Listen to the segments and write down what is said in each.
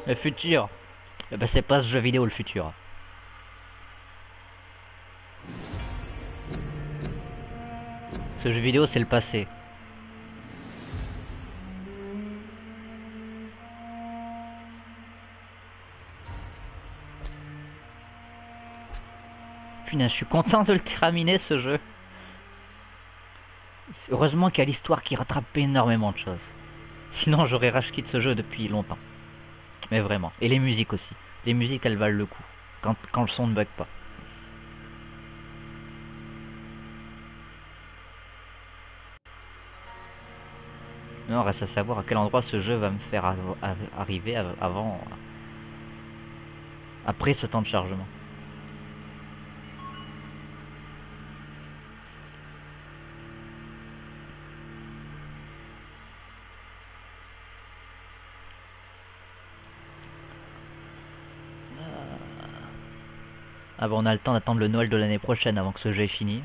Le futur. Eh ben, c'est pas ce jeu vidéo le futur. Ce jeu vidéo c'est le passé. Punaise, je suis content de le terminer ce jeu. Heureusement qu'il y a l'histoire qui rattrape énormément de choses. Sinon j'aurais rage quitté ce jeu depuis longtemps. Mais vraiment. Et les musiques aussi. Les musiques elles valent le coup. Quand le son ne bug pas. Non, reste à savoir à quel endroit ce jeu va me faire arriver avant, après ce temps de chargement. Ah bon, on a le temps d'attendre le Noël de l'année prochaine avant que ce jeu est fini.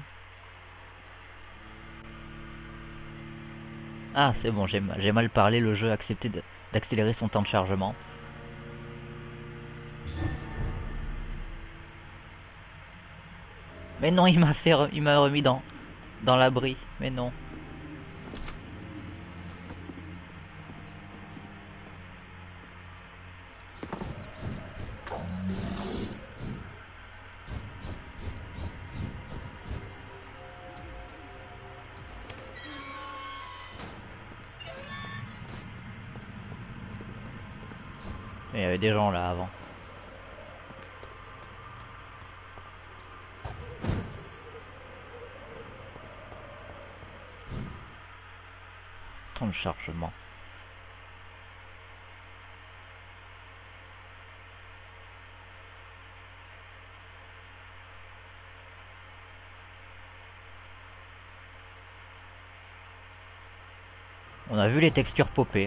Ah, c'est bon, j'ai mal parlé, le jeu a accepté d'accélérer son temps de chargement. Mais non, il m'a remis dans l'abri. Mais non. Il y avait des gens là avant. Temps de chargement. On a vu les textures popper.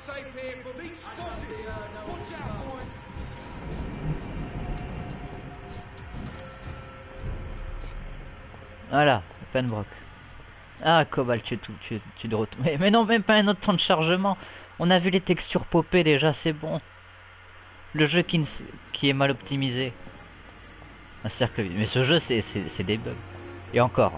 Voilà, Penbrook. Ah, Cobalt, tu es de retour. Mais non, même pas un autre temps de chargement. On a vu les textures popper déjà, c'est bon. Le jeu qui est mal optimisé. Un cercle vide. Mais ce jeu, c'est des bugs. Et encore.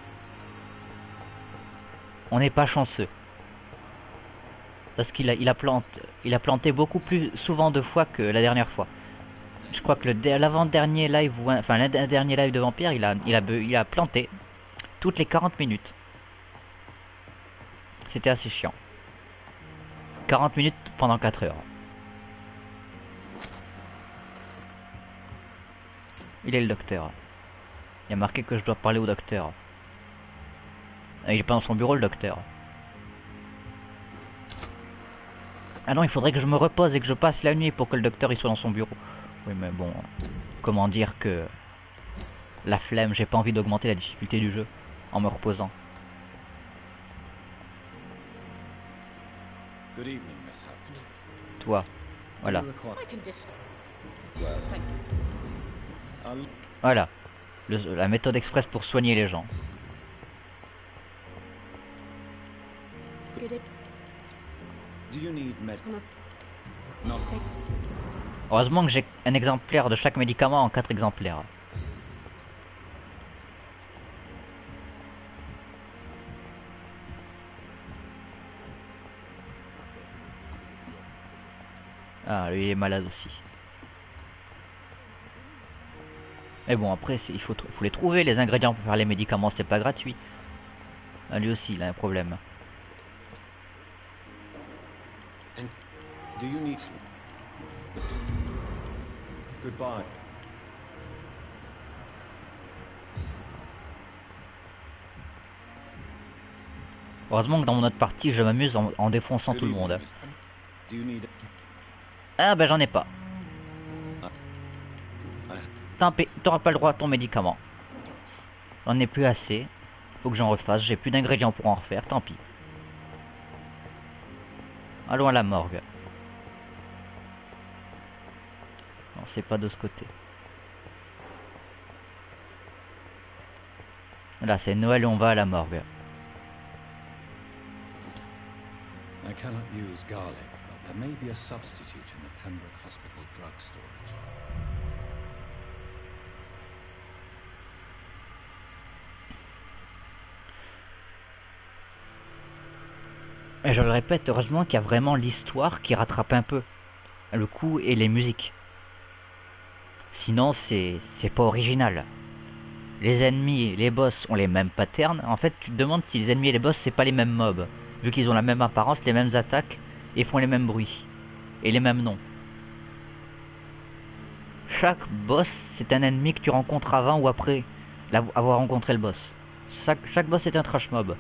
On n'est pas chanceux. Parce il a planté beaucoup plus souvent de fois que la dernière fois. Je crois que l'avant-dernier live, enfin l'un dernier live de Vampire, il a planté toutes les 40 minutes. C'était assez chiant. 40 minutes pendant 4 heures. Il est le docteur. Il y a marqué que je dois parler au docteur. Ah, il est pas dans son bureau le docteur. Ah non, il faudrait que je me repose et que je passe la nuit pour que le docteur il soit dans son bureau. Oui mais bon, comment dire que... La flemme, j'ai pas envie d'augmenter la difficulté du jeu en me reposant. Toi, voilà. Voilà, la méthode express pour soigner les gens. Heureusement que j'ai un exemplaire de chaque médicament en 4 exemplaires. Ah, lui il est malade aussi. Mais bon, après, faut les trouver, les ingrédients pour faire les médicaments, c'est pas gratuit. Ah, lui aussi, il a un problème. Heureusement que dans mon autre partie, je m'amuse en défonçant tout le monde. Ah bah j'en ai pas. Tant pis, t'auras pas le droit à ton médicament. J'en ai plus assez. Faut que j'en refasse, j'ai plus d'ingrédients pour en refaire, tant pis. Allons à la morgue. Non, c'est pas de ce côté. Là, c'est Noël et on va à la morgue. There may be a substitute in the Pembroke Hospital drug storage. Et je le répète, heureusement qu'il y a vraiment l'histoire qui rattrape un peu le coup et les musiques. Sinon, c'est pas original. Les ennemis et les boss ont les mêmes patterns. En fait, tu te demandes si les ennemis et les boss, c'est pas les mêmes mobs. Vu qu'ils ont la même apparence, les mêmes attaques, et font les mêmes bruits. Et les mêmes noms. Chaque boss, c'est un ennemi que tu rencontres avant ou après avoir rencontré le boss. Chaque boss est un trash mob.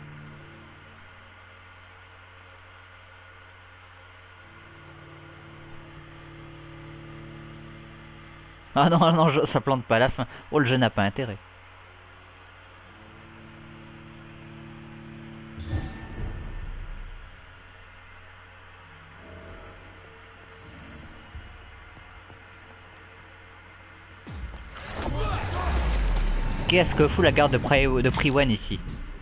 Ah non, non, ça plante pas à la fin. Oh, le jeu n'a pas intérêt. Qu'est-ce que fout la garde de Priwen ici?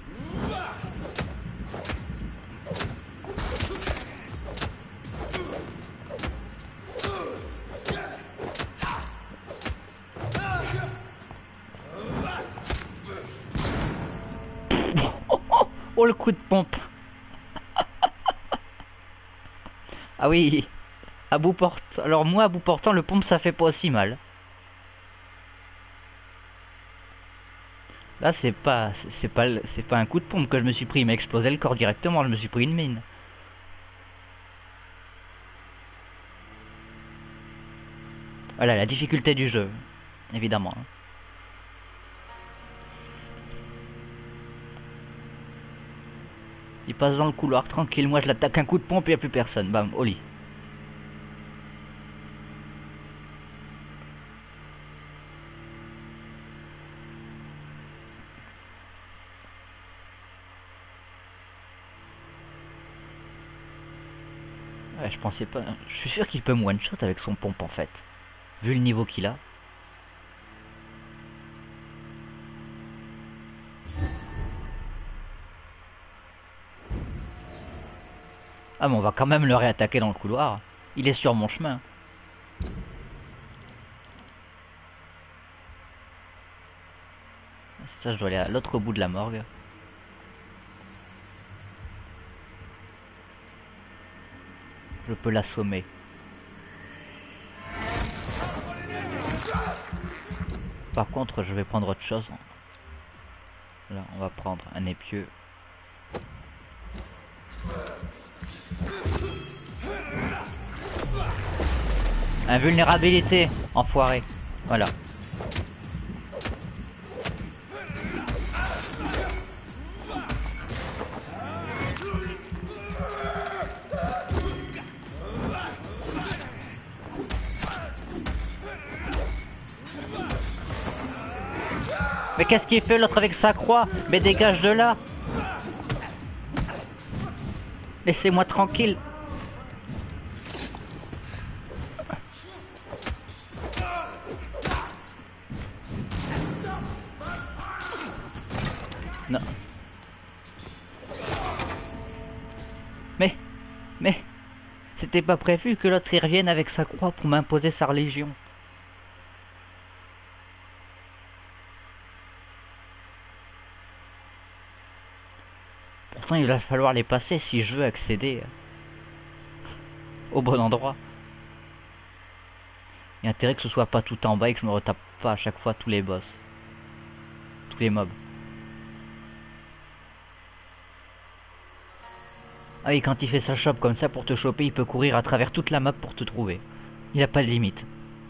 Oh, le coup de pompe. Ah oui, à bout portant. Alors moi, à bout portant, le pompe, ça fait pas aussi mal. Là, c'est pas un coup de pompe que je me suis pris. Il m'a explosé le corps directement. Je me suis pris une mine. Voilà, la difficulté du jeu, évidemment. Il passe dans le couloir tranquille. Moi, je l'attaque un coup de pompe et il n'y a plus personne. Bam, au lit. Ouais, je pensais pas. Je suis sûr qu'il peut me one-shot avec son pompe en fait. Vu le niveau qu'il a. Ah, mais on va quand même le réattaquer dans le couloir. Il est sur mon chemin. Ça, je dois aller à l'autre bout de la morgue. Je peux l'assommer. Par contre, je vais prendre autre chose. Là, on va prendre un épieu. Invulnérabilité, enfoiré. Voilà. Mais qu'est-ce qu'il fait l'autre avec sa croix? Mais dégage de là! Laissez-moi tranquille! Non. Mais... C'était pas prévu que l'autre y revienne avec sa croix pour m'imposer sa religion. Pourtant, il va falloir les passer si je veux accéder au bon endroit. Il y a intérêt que ce soit pas tout en bas et que je me retape pas à chaque fois tous les boss. Tous les mobs. Ah oui, quand il fait sa chope comme ça pour te choper, il peut courir à travers toute la map pour te trouver. Il a pas de limite.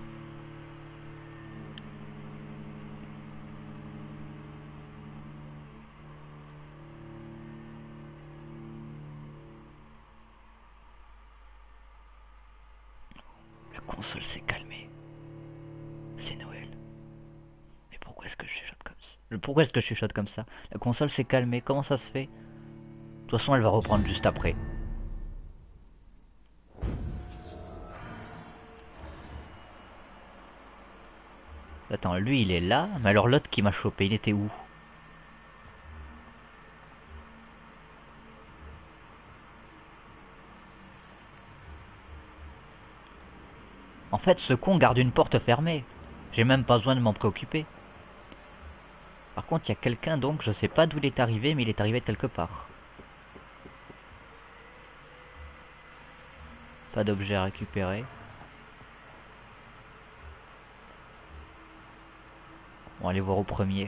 La console s'est calmée. C'est Noël. Mais pourquoi est-ce que je chuchote comme ça? Pourquoi est-ce que je chuchote comme ça? La console s'est calmée, comment ça se fait? De toute façon, elle va reprendre juste après. Attends, lui il est là, mais alors l'autre qui m'a chopé, il était où? En fait, ce con garde une porte fermée. J'ai même pas besoin de m'en préoccuper. Par contre, il y a quelqu'un donc, je sais pas d'où il est arrivé, mais il est arrivé de quelque part. Pas d'objet à récupérer. On va aller voir au premier.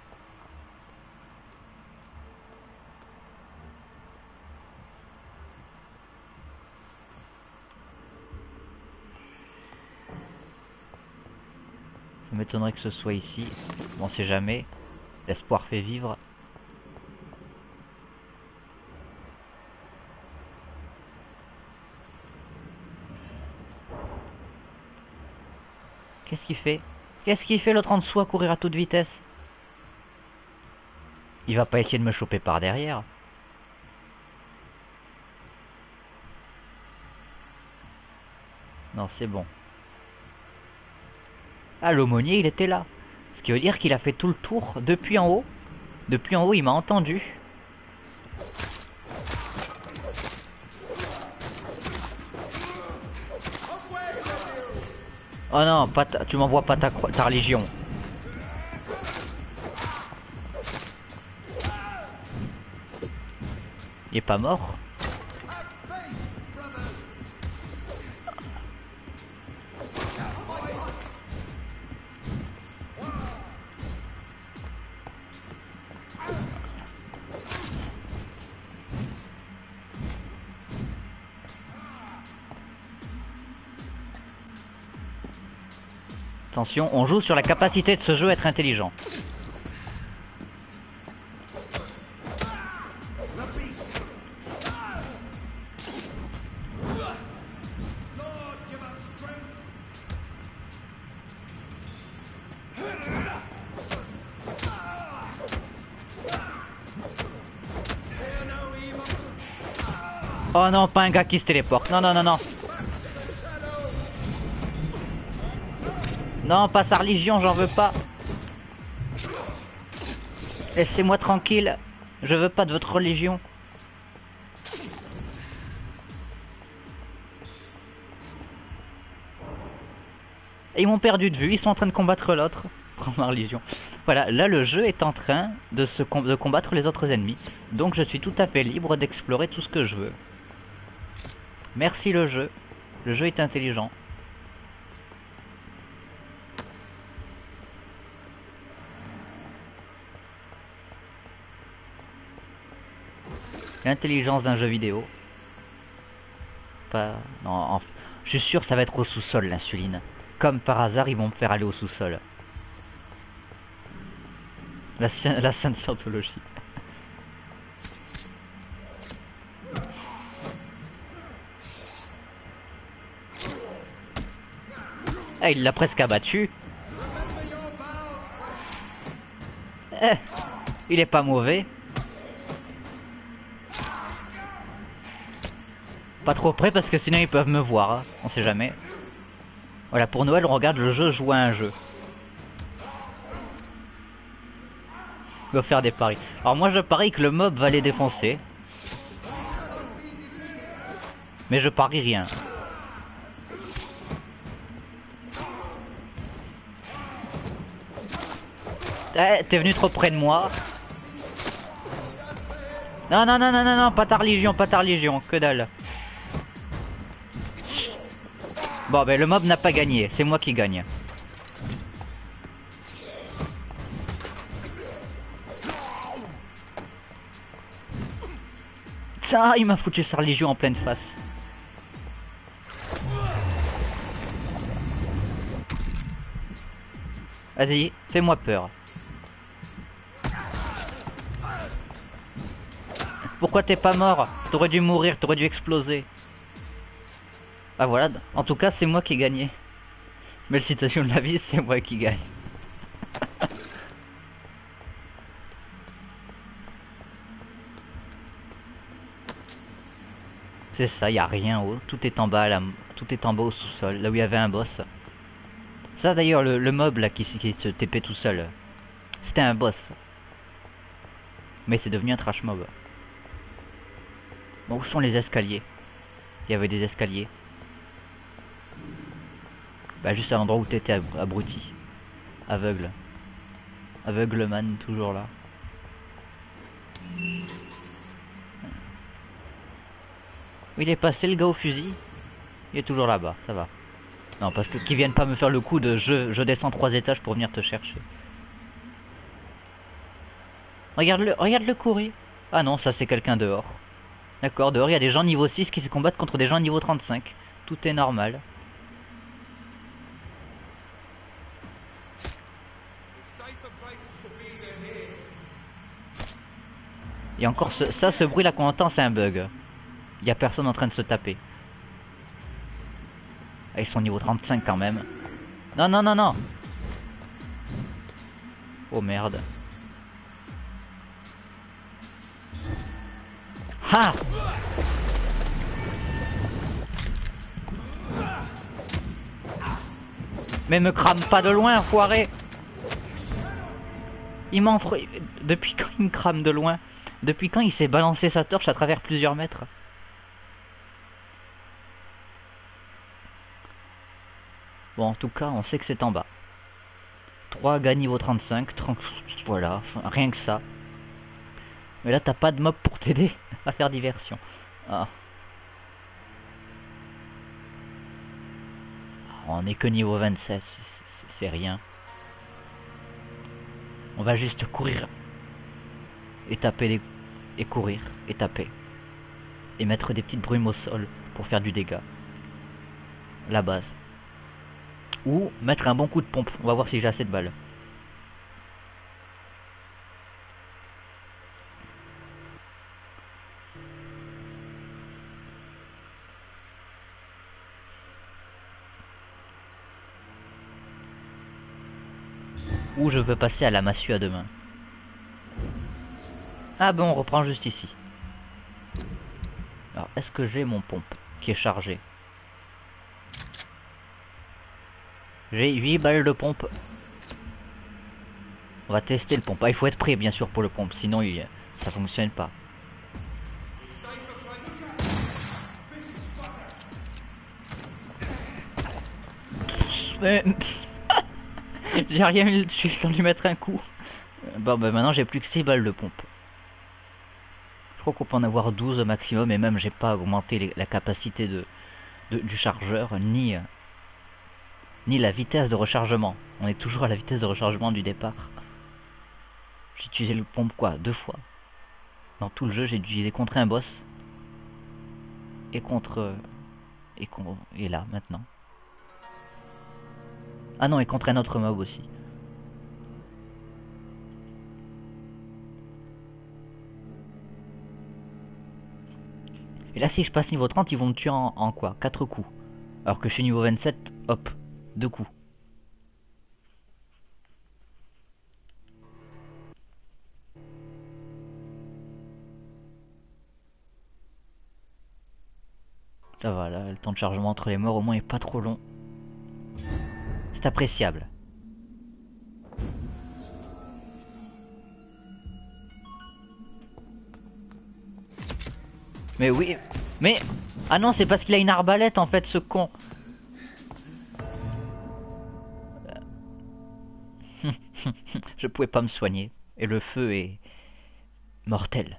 Ça m'étonnerait que ce soit ici. Bon, on sait jamais. L'espoir fait vivre. Qu'est-ce qu'il fait? Qu'est-ce qu'il fait l'autre en dessous à courir à toute vitesse? Il va pas essayer de me choper par derrière. Non, c'est bon. Ah, l'aumônier, il était là. Ce qui veut dire qu'il a fait tout le tour depuis en haut. Depuis en haut, il m'a entendu. Oh non, pas tu m'envoies pas ta religion. Il est pas mort? Attention, on joue sur la capacité de ce jeu à être intelligent. Oh non, pas un gars qui se téléporte. Non, non, non, non. Non, pas sa religion, j'en veux pas. Laissez-moi tranquille. Je veux pas de votre religion. Et ils m'ont perdu de vue, ils sont en train de combattre l'autre. Prends ma religion. Voilà, là le jeu est en train de combattre les autres ennemis. Donc je suis tout à fait libre d'explorer tout ce que je veux. Merci le jeu. Le jeu est intelligent. L'intelligence d'un jeu vidéo. Pas... Non, je suis sûr que ça va être au sous-sol l'insuline. Comme par hasard, ils vont me faire aller au sous-sol. La sainte scientologie. Ah, il l'a presque abattu. Il est pas mauvais. Pas trop près parce que sinon ils peuvent me voir, hein. On sait jamais. Voilà, pour Noël on regarde le jeu jouer à un jeu. Il va faire des paris. Alors moi je parie que le mob va les défoncer. Mais je parie rien. Eh, t'es venu trop près de moi. Non, non, non, non, non, non, pas ta religion, pas ta religion, que dalle. Bon, ben le mob n'a pas gagné, c'est moi qui gagne. Ça, il m'a foutu sa religion en pleine face. Vas-y, fais-moi peur. Pourquoi t'es pas mort? T'aurais dû mourir, t'aurais dû exploser. Ah voilà, en tout cas c'est moi qui ai gagné. Belle citation de la vie, c'est moi qui gagne. C'est ça, y a rien en haut, tout est en bas, tout est en bas au sous-sol, là où il y avait un boss. Ça d'ailleurs, le mob là qui se TP tout seul, c'était un boss. Mais c'est devenu un trash mob. Bon, où sont les escaliers? Il y avait des escaliers. Bah juste à l'endroit où t'étais abruti. Aveugle. Aveugleman toujours là. Où il est passé le gars au fusil? Il est toujours là-bas, ça va. Non, parce que qu'ils viennent pas me faire le coup de je descends 3 étages pour venir te chercher. Regarde-le courir. Ah non, ça c'est quelqu'un dehors. D'accord, dehors il y a des gens niveau 6 qui se combattent contre des gens niveau 35. Tout est normal. Et encore ce bruit là qu'on entend, c'est un bug. Il y a personne en train de se taper. Ah, ils sont niveau 35 quand même. Non, non, non, non. Oh merde. Ha! Mais me crame pas de loin, enfoiré! Il m'enfre... Depuis quand il me crame de loin? Depuis quand il s'est balancé sa torche à travers plusieurs mètres? Bon, en tout cas, on sait que c'est en bas. 3 gars niveau 35, voilà, enfin, rien que ça. Mais là, t'as pas de mob pour t'aider à faire diversion. Ah. On est que niveau 27, c'est rien. On va juste courir et taper les... et courir et taper. Et mettre des petites brumes au sol pour faire du dégât. La base. Ou mettre un bon coup de pompe. On va voir si j'ai assez de balles. Ou je peux passer à la massue à deux mains. Ah bon, on reprend juste ici. Alors, est-ce que j'ai mon pompe qui est chargé? J'ai 8 balles de pompe. On va tester le pompe. Ah, il faut être prêt bien sûr pour le pompe, sinon ça fonctionne pas. Mais... j'ai rien eu, je suis le temps de lui mettre un coup. Bon bah maintenant j'ai plus que 6 balles de pompe. Je crois qu'on peut en avoir 12 au maximum et même j'ai pas augmenté la capacité du chargeur ni la vitesse de rechargement. On est toujours à la vitesse de rechargement du départ. J'ai utilisé le pompe quoi, 2 fois. Dans tout le jeu j'ai utilisé contre un boss. Et contre... et là maintenant. Ah non, et contre un autre mob aussi. Et là si je passe niveau 30 ils vont me tuer en quoi? 4 coups. Alors que je suis niveau 27, hop, 2 coups. Ça va là, le temps de chargement entre les morts au moins est pas trop long. C'est appréciable. Mais oui, mais... Ah non, c'est parce qu'il a une arbalète en fait, ce con. Je pouvais pas me soigner. Et le feu est... mortel.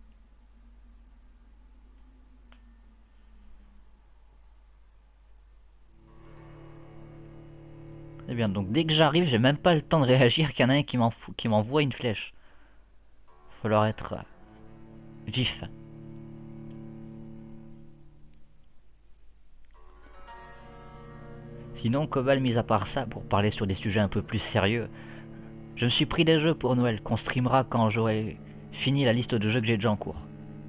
Eh bien, donc dès que j'arrive, j'ai même pas le temps de réagir qu'il y en a un qui m'envoie une flèche. Il va falloir être vif. Sinon, Cobal, mis à part ça, pour parler sur des sujets un peu plus sérieux, je me suis pris des jeux pour Noël qu'on streamera quand j'aurai fini la liste de jeux que j'ai déjà en cours.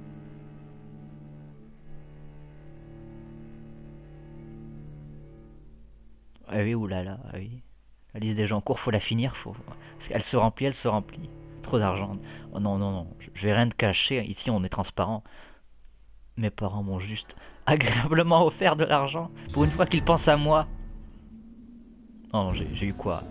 Ah oui, oulala, ah oui. La liste des jeux en cours, faut la finir, parce qu'elle se remplit, elle se remplit. Trop d'argent. Oh non, non, non, je vais rien te cacher, ici on est transparent. Mes parents m'ont juste agréablement offert de l'argent, pour une fois qu'ils pensent à moi. Non, j'ai eu quoi?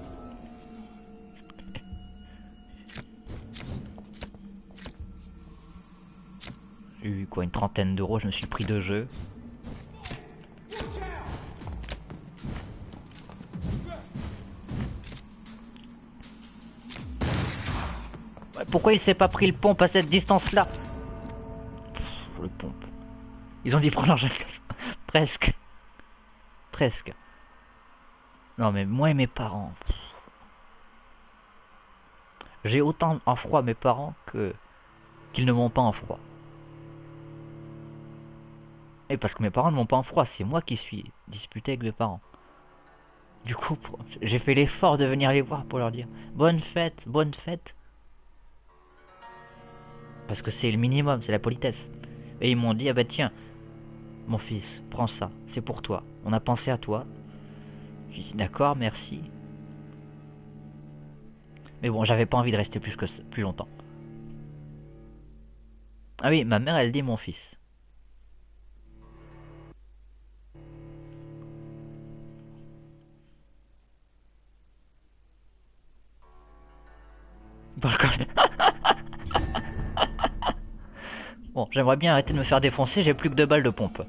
J'ai eu quoi, une trentaine d'euros, je me suis pris 2 jeux. Pourquoi il s'est pas pris le pompe à cette distance-là? Le pompe. Ils ont dit prendre l'argent. Presque. Presque. Non mais moi et mes parents. J'ai autant en froid mes parents que qu'ils ne m'ont pas en froid. Et parce que mes parents ne m'ont pas en froid, c'est moi qui suis disputé avec mes parents. Du coup, j'ai fait l'effort de venir les voir pour leur dire bonne fête, bonne fête. Parce que c'est le minimum, c'est la politesse. Et ils m'ont dit, ah bah tiens, mon fils, prends ça, c'est pour toi. On a pensé à toi. J'ai dit d'accord, merci. Mais bon, j'avais pas envie de rester plus longtemps. Ah oui, ma mère, elle dit mon fils. Bon, j'aimerais bien arrêter de me faire défoncer, j'ai plus que 2 balles de pompe.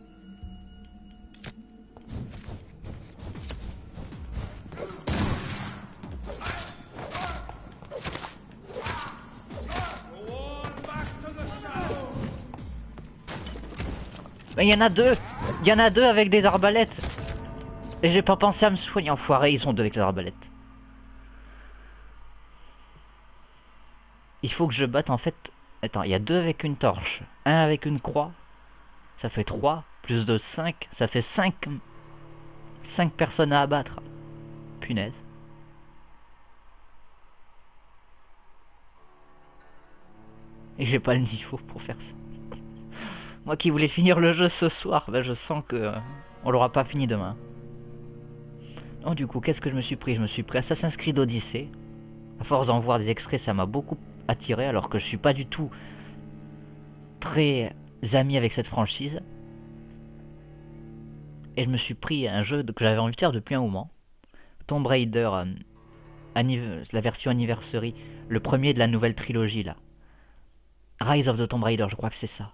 Mais il y en a 2. Il y en a 2 avec des arbalètes. Et j'ai pas pensé à me soigner, enfoiré, ils sont 2 avec les arbalètes. Il faut que je batte en fait... Attends, il y a 2 avec une torche, 1 avec une croix. Ça fait 3, plus de 5, ça fait 5 personnes à abattre. Punaise. Et j'ai pas le niveau pour faire ça. Moi qui voulais finir le jeu ce soir, ben je sens que on l'aura pas fini demain. Non, du coup, qu'est-ce que je me suis pris? Je me suis pris Assassin's Creed Odyssey. À force d'en voir des extraits, ça m'a beaucoup attiré, alors que je suis pas du tout très ami avec cette franchise. Et je me suis pris un jeu que j'avais envie de faire depuis un moment. Tomb Raider, la version Anniversary, le premier de la nouvelle trilogie là. Rise of the Tomb Raider, je crois que c'est ça.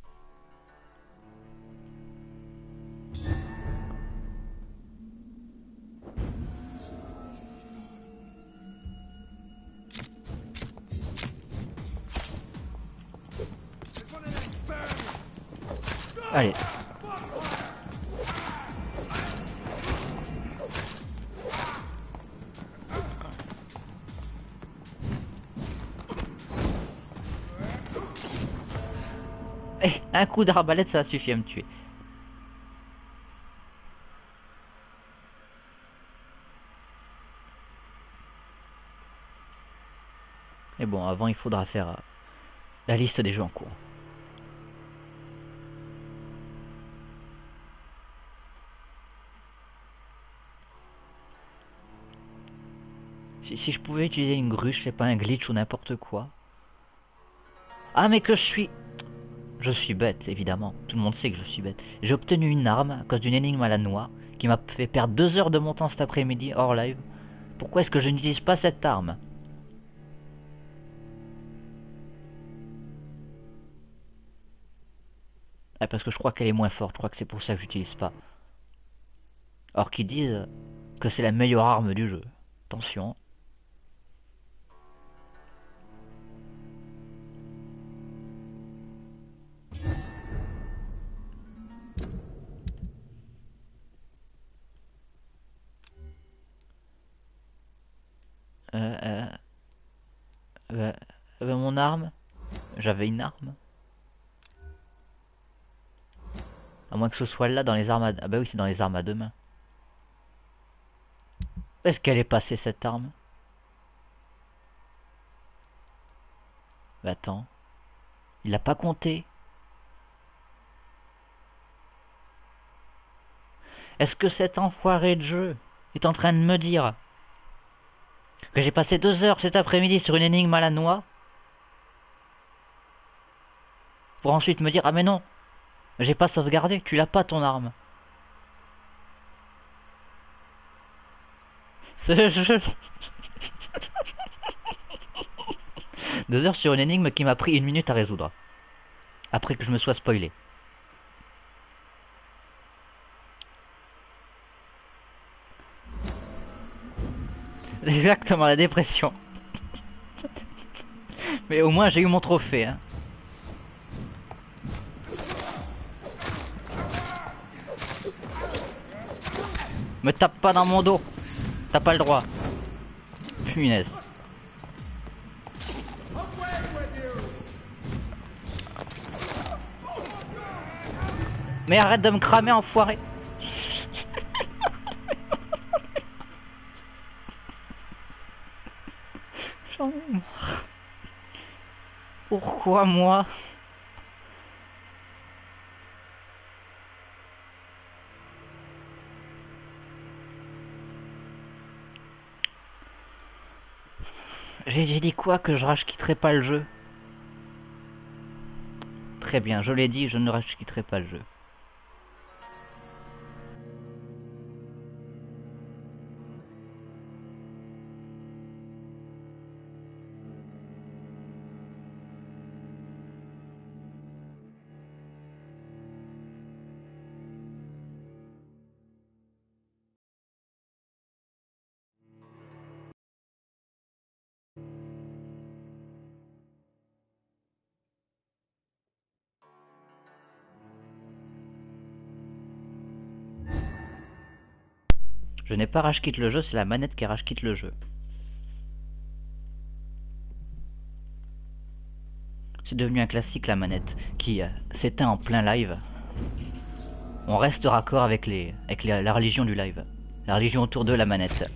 Allez. Eh, un coup d'arbalète, ça suffit à me tuer. Mais bon, avant, il faudra faire la liste des jeux en cours. Si je pouvais utiliser une grue, je sais pas, un glitch ou n'importe quoi. Ah, mais que je suis... Je suis bête, évidemment. Tout le monde sait que je suis bête. J'ai obtenu une arme à cause d'une énigme à la noix qui m'a fait perdre 2 heures de mon temps cet après-midi hors live. Pourquoi est-ce que je n'utilise pas cette arme? Ah, parce que je crois qu'elle est moins forte. Je crois que c'est pour ça que j'utilise pas. Or qu'ils disent que c'est la meilleure arme du jeu. Attention. Euh, euh, mon arme. J'avais une arme. À moins que ce soit là dans les armes à... Ah bah oui, c'est dans les armes à 2 mains. Où est-ce qu'elle est passée cette arme? Bah attends. Il l'a pas compté. Est-ce que cet enfoiré de jeu est en train de me dire que j'ai passé 2 heures cet après-midi sur une énigme à la noix pour ensuite me dire ah mais non, j'ai pas sauvegardé, tu l'as pas ton arme. Ce jeu 2 heures sur une énigme qui m'a pris 1 minute à résoudre. Après que je me sois spoilé. Exactement, la dépression. Mais au moins j'ai eu mon trophée, hein. Me tape pas dans mon dos. T'as pas le droit. Punaise. Mais arrête de me cramer, enfoiré. J'en ai marre. Pourquoi moi? J'ai dit quoi? Que je rage-quitterai pas le jeu? Très bien, je l'ai dit, je ne rage-quitterai pas le jeu. Je n'ai pas rage-quitte le jeu, c'est la manette qui rage-quitte le jeu. C'est devenu un classique, la manette, qui s'éteint en plein live. On reste raccord avec la religion du live. La religion autour de la manette.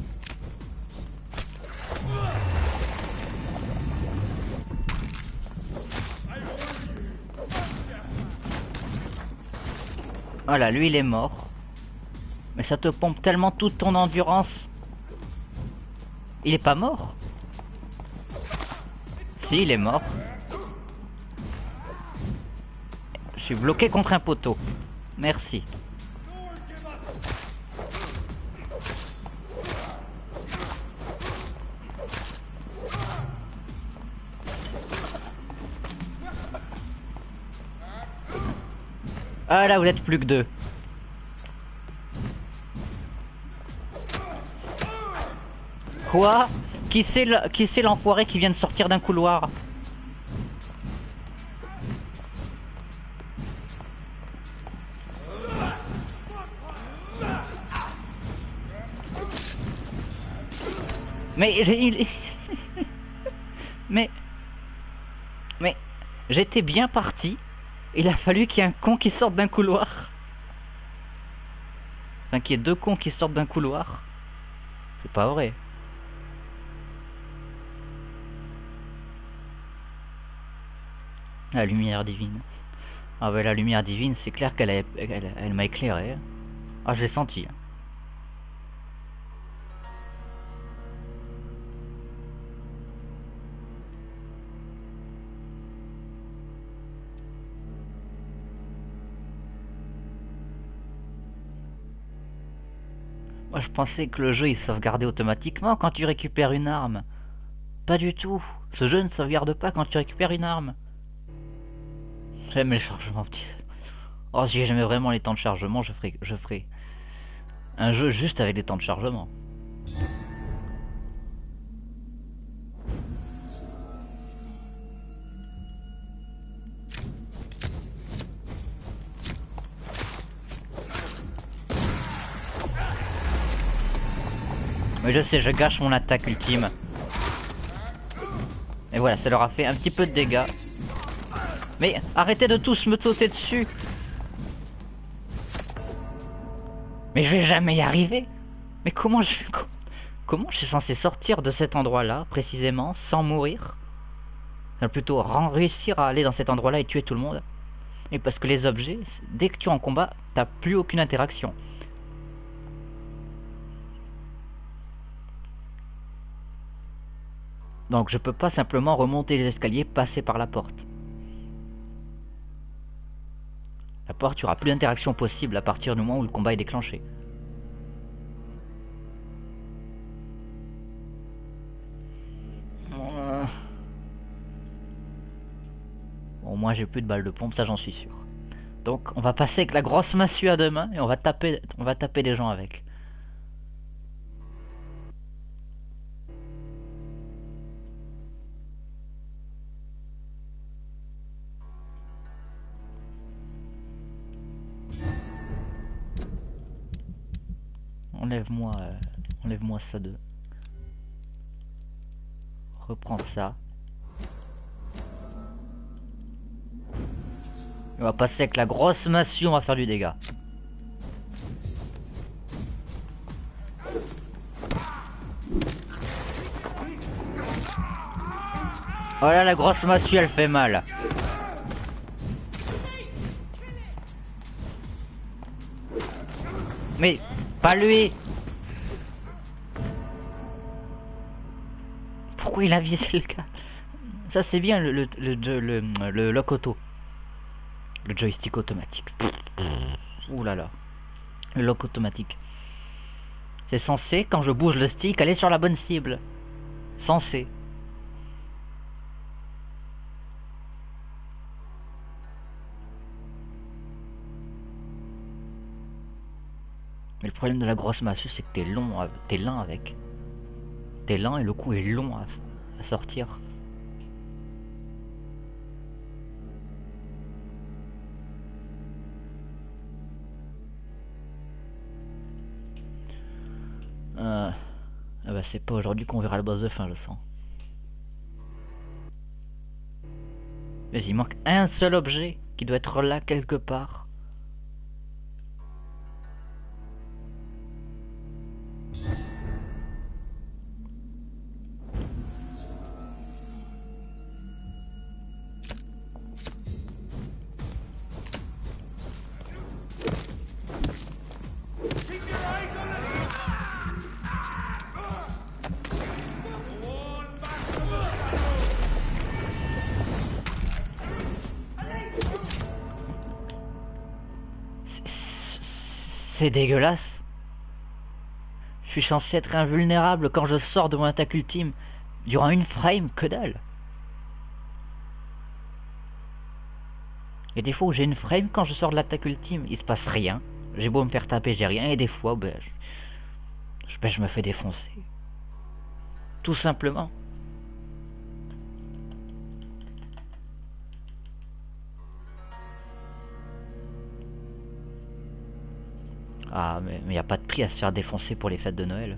Voilà, lui il est mort. Mais ça te pompe tellement toute ton endurance. Il est pas mort? Si, il est mort. Je suis bloqué contre un poteau. Merci. Ah là, vous êtes plus que deux. Quoi? Qui c'est l'enfoiré qui vient de sortir d'un couloir? Mais mais mais j'étais bien parti. Il a fallu qu'il y ait un con qui sorte d'un couloir. Enfin, qu'il y ait deux cons qui sortent d'un couloir. C'est pas vrai. La lumière divine. Ah ouais, la lumière divine, c'est clair elle m'a éclairé. Ah, je l'ai senti. Moi, je pensais que le jeu il sauvegardait automatiquement quand tu récupères une arme. Pas du tout. Ce jeu ne sauvegarde pas quand tu récupères une arme. J'aime les chargements petits. Oh, si j'aimais vraiment les temps de chargement, je ferais un jeu juste avec des temps de chargement. Mais je sais, je gâche mon attaque ultime. Et voilà, ça leur a fait un petit peu de dégâts. Mais arrêtez de tous me sauter dessus. Mais je vais jamais y arriver. Mais comment je suis censé sortir de cet endroit-là, précisément, sans mourir? Enfin, plutôt réussir à aller dans cet endroit-là et tuer tout le monde. Et parce que les objets, dès que tu es en combat, t'as plus aucune interaction. Donc je peux pas simplement remonter les escaliers, passer par la porte. La porte, il n'y aura plus d'interaction possible à partir du moment où le combat est déclenché. Bon, moi j'ai plus de balles de pompe, ça j'en suis sûr. Donc on va passer avec la grosse massue à deux mains et on va taper les gens avec. enlève-moi ça de. Reprends ça. On va passer avec la grosse massue, on va faire du dégât. Oh là, la grosse massue, elle fait mal. Mais, pas lui. Pourquoi il a visé le gars? Ça c'est bien le lock auto. Le joystick automatique. Ouh là là. Le lock automatique. C'est censé, quand je bouge le stick, aller sur la bonne cible. Censé. Mais le problème de la grosse massue, c'est que t'es lent avec. T'es lent et le coup est long à sortir. Ah bah c'est pas aujourd'hui qu'on verra le boss de fin, je sens. Mais il manque un seul objet qui doit être là quelque part. C'est dégueulasse. Je suis censé être invulnérable quand je sors de mon attaque ultime. Durant une frame, que dalle. Il y a des fois où j'ai une frame quand je sors de l'attaque ultime, il se passe rien. J'ai beau me faire taper, j'ai rien. Et des fois, je me fais défoncer. Tout simplement. Ah, mais il n'y a pas de prix à se faire défoncer pour les fêtes de Noël.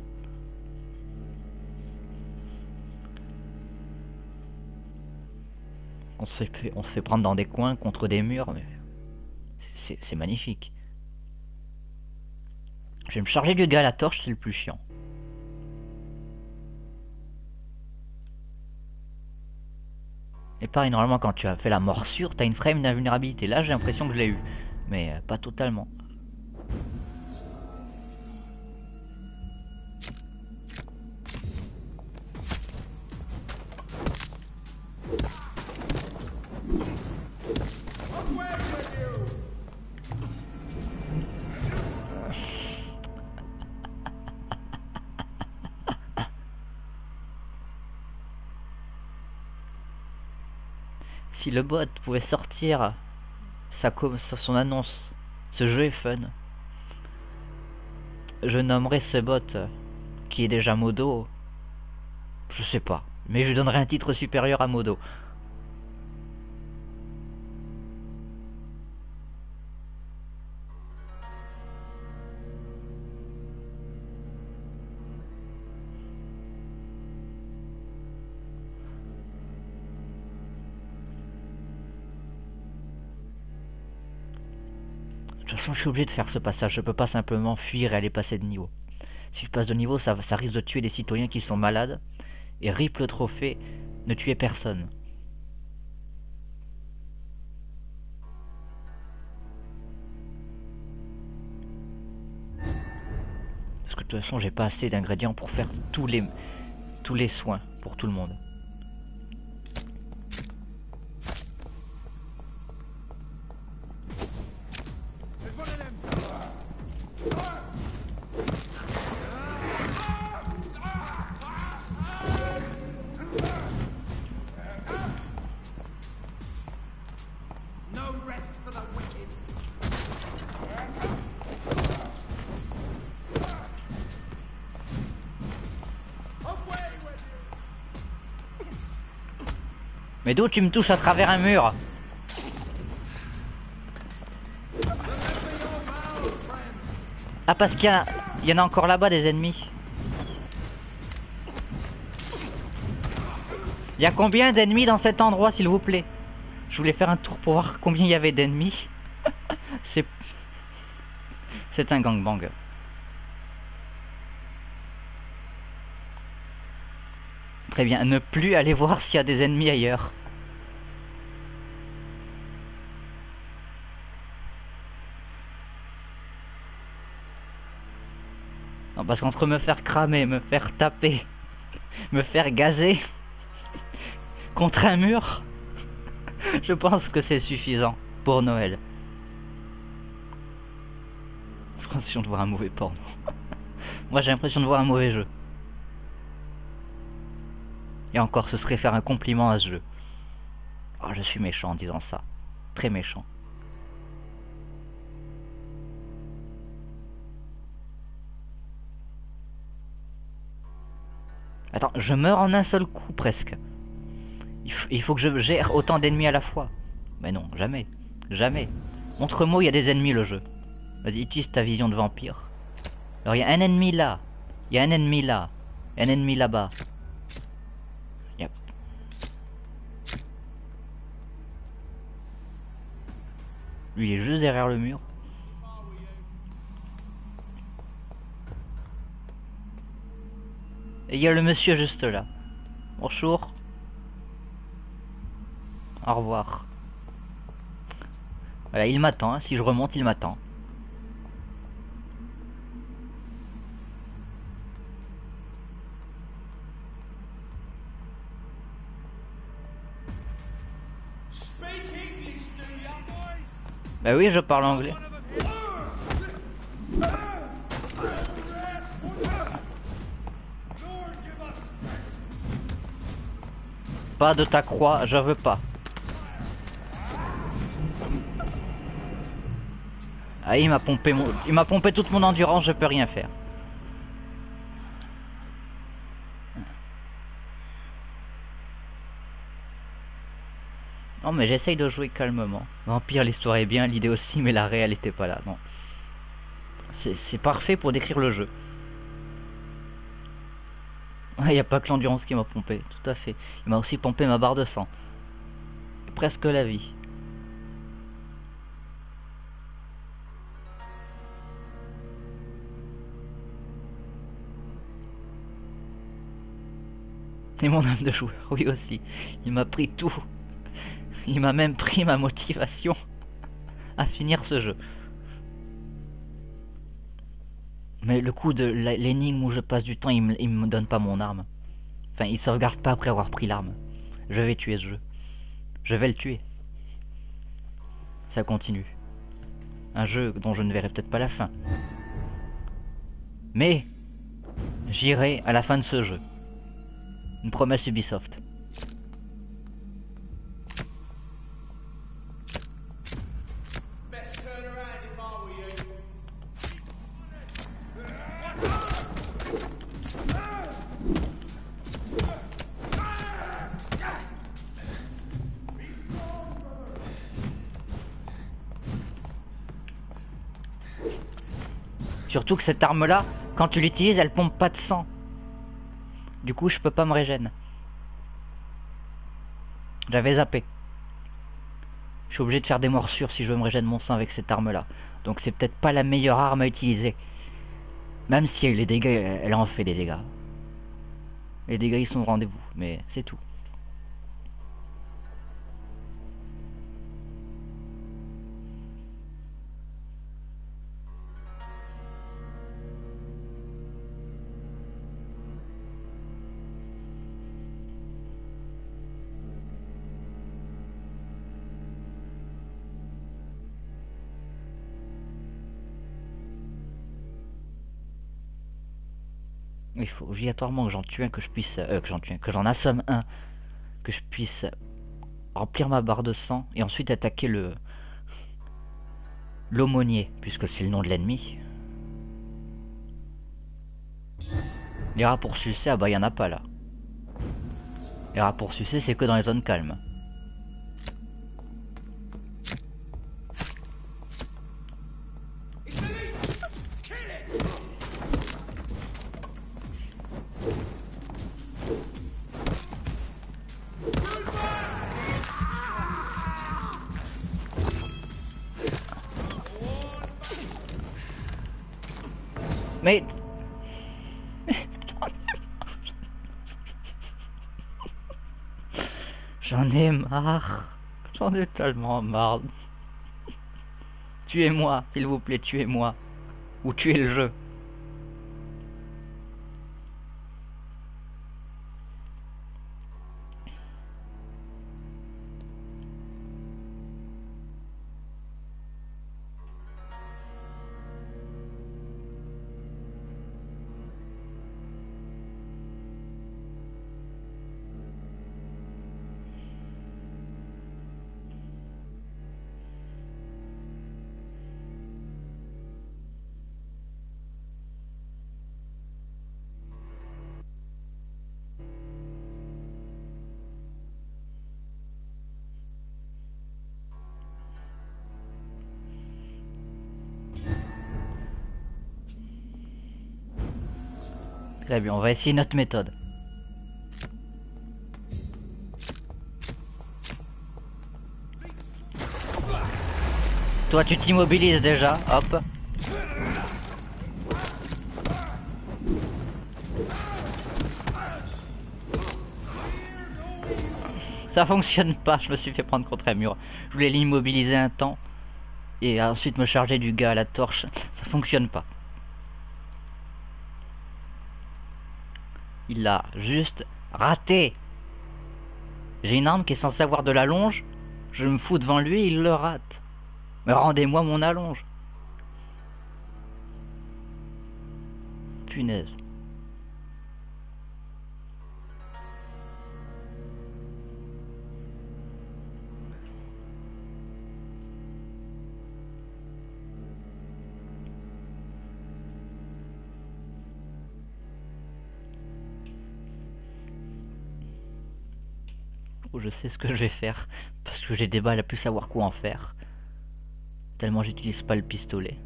On se fait prendre dans des coins contre des murs, mais c'est magnifique. Je vais me charger du gars à la torche, c'est le plus chiant. Et pareil, normalement, quand tu as fait la morsure, t'as une frame d'invulnérabilité. Là, j'ai l'impression que je l'ai eu, mais pas totalement. Si le bot pouvait sortir son annonce, ce jeu est fun, je nommerais ce bot qui est déjà Modo, je sais pas, mais je lui donnerais un titre supérieur à Modo. De toute façon, je suis obligé de faire ce passage. Je peux pas simplement fuir et aller passer de niveau. Si je passe de niveau, ça risque de tuer des citoyens qui sont malades. Et rip le trophée, ne tuez personne. Parce que de toute façon, j'ai pas assez d'ingrédients pour faire tous les soins pour tout le monde. Mais d'où tu me touches à travers un mur? Ah, parce qu'il Il y en a encore là-bas des ennemis. Il y a combien d'ennemis dans cet endroit, s'il vous plaît? Je voulais faire un tour pour voir combien il y avait d'ennemis. C'est un gangbang. Très bien, ne plus aller voir s'il y a des ennemis ailleurs. Non, parce qu'entre me faire cramer, me faire taper, me faire gazer contre un mur, je pense que c'est suffisant pour Noël. J'ai l'impression de voir un mauvais porno. Moi j'ai l'impression de voir un mauvais jeu. Et encore, ce serait faire un compliment à ce jeu. Oh, je suis méchant en disant ça. Très méchant. Attends, je meurs en un seul coup presque. Il faut que je gère autant d'ennemis à la fois. Mais non, jamais. Jamais. Montre-moi où il y a des ennemis le jeu. Vas-y, utilise ta vision de vampire. Alors il y a un ennemi là. Il y a un ennemi là. Un ennemi là-bas. Yep. Lui il est juste derrière le mur. Et il y a le monsieur juste là. Bonjour. Au revoir. Voilà, il m'attend. Hein. Si je remonte, il m'attend. Bah oui, je parle anglais. Pas de ta croix, je veux pas. Ah, il m'a pompé toute mon endurance, je peux rien faire. Non mais j'essaye de jouer calmement. Vampire, l'histoire est bien, l'idée aussi, mais la réalité pas là, non. C'est parfait pour décrire le jeu. Il n'y a pas que l'endurance qui m'a pompé, tout à fait. Il m'a aussi pompé ma barre de sang. Et presque la vie. Et mon âme de joueur, oui aussi. Il m'a pris tout. Il m'a même pris ma motivation à finir ce jeu. Mais le coup de l'énigme où je passe du temps, il me donne pas mon arme. Enfin, il sauvegarde pas après avoir pris l'arme. Je vais tuer ce jeu. Je vais le tuer. Ça continue. Un jeu dont je ne verrai peut-être pas la fin. Mais j'irai à la fin de ce jeu. Une promesse Ubisoft. Surtout que cette arme-là, quand tu l'utilises, elle pompe pas de sang. Du coup, je peux pas me régénérer. J'avais zappé. Je suis obligé de faire des morsures si je veux me régénérer mon sang avec cette arme-là. Donc c'est peut-être pas la meilleure arme à utiliser. Même si les dégâts, elle en fait des dégâts. Les dégâts, ils sont au rendez-vous, mais c'est tout. Il faut obligatoirement que j'en tue un, que je puisse... que j'en assomme un. Que je puisse remplir ma barre de sang et ensuite attaquer l'aumônier, puisque c'est le nom de l'ennemi. Les rats pour sucer, ah bah y en a pas là. Les rats pour sucer, c'est que dans les zones calmes. Mais... J'en ai marre. J'en ai tellement marre. Tuez-moi, s'il vous plaît, tuez-moi. Ou tuez le jeu. Très bien, on va essayer notre méthode. Toi, tu t'immobilises déjà, hop. Ça fonctionne pas, je me suis fait prendre contre un mur. Je voulais l'immobiliser un temps et ensuite me charger du gars à la torche. Ça fonctionne pas. Il a juste raté. J'ai une arme qui est censée avoir de la longe. Je me fous devant lui et il le rate. Mais rendez-moi mon allonge. Punaise. Oh, je sais ce que je vais faire. Parce que j'ai des balles à plus savoir quoi en faire. Tellement j'utilise pas le pistolet.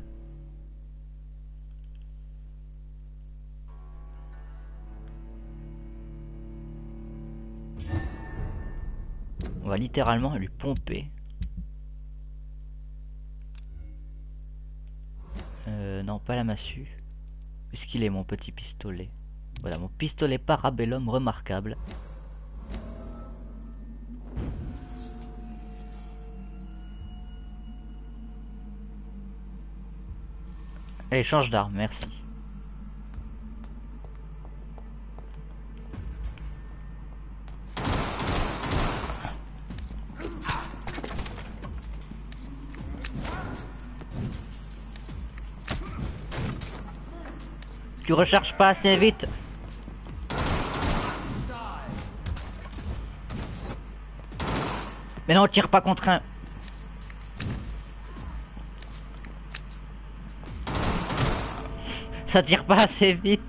On va littéralement lui pomper. Non, pas la massue. Où est-ce qu'il est mon petit pistolet? Voilà, mon pistolet Parabellum remarquable. Allez, change d'arme, merci. Tu recharges pas assez vite. Mais non, tire pas contre un. Ça tire pas assez vite.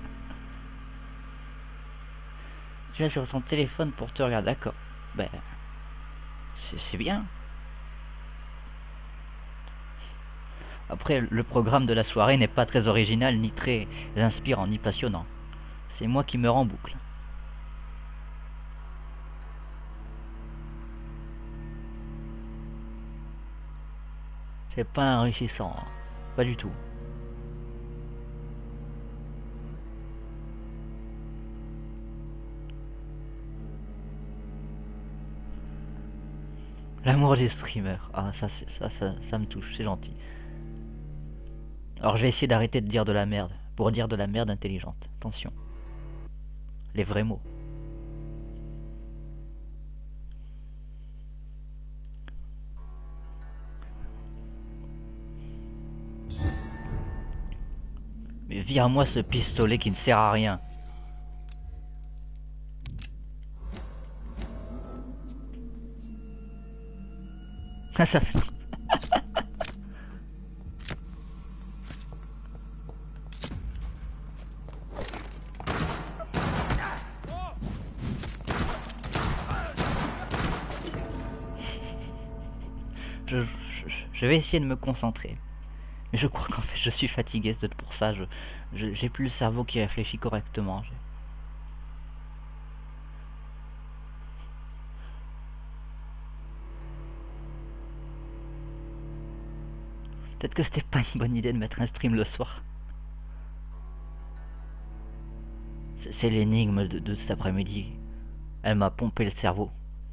Tu vas sur ton téléphone pour te regarder, d'accord. Ben, c'est bien. Après, le programme de la soirée n'est pas très original, ni très inspirant, ni passionnant. C'est moi qui me rends boucle. C'est pas enrichissant, hein. Pas du tout. L'amour des streamers. Ah, ça me touche, c'est gentil. Alors je vais essayer d'arrêter de dire de la merde, pour dire de la merde intelligente. Attention. Les vrais mots. Mais vire-moi ce pistolet qui ne sert à rien. Ça fait... je vais essayer de me concentrer. Mais je crois qu'en fait je suis fatigué, c'est pour ça. J'ai plus le cerveau qui réfléchit correctement. Peut-être que c'était pas une bonne idée de mettre un stream le soir. C'est l'énigme de cet après-midi. Elle m'a pompé le cerveau.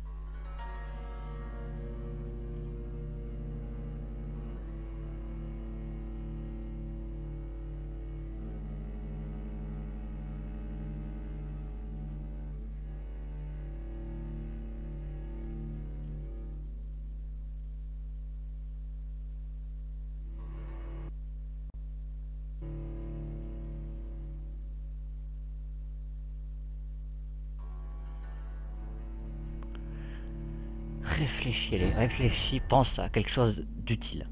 Réfléchis, allez, réfléchis, pense à quelque chose d'utile.